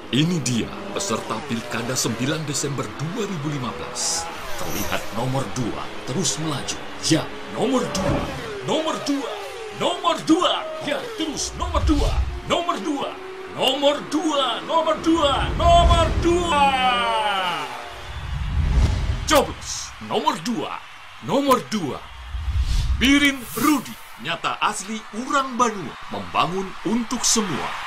Ini dia peserta Pilkada 9 Desember 2015. Terlihat nomor 2 terus melaju. Ya, nomor 2. Nomor 2. Nomor 2. Ya, terus nomor 2. Nomor 2. Nomor 2. Nomor 2. Nomor 2. Coblos nomor 2. Nomor 2. Birin Rudi, nyata asli Urang Banua, membangun untuk semua.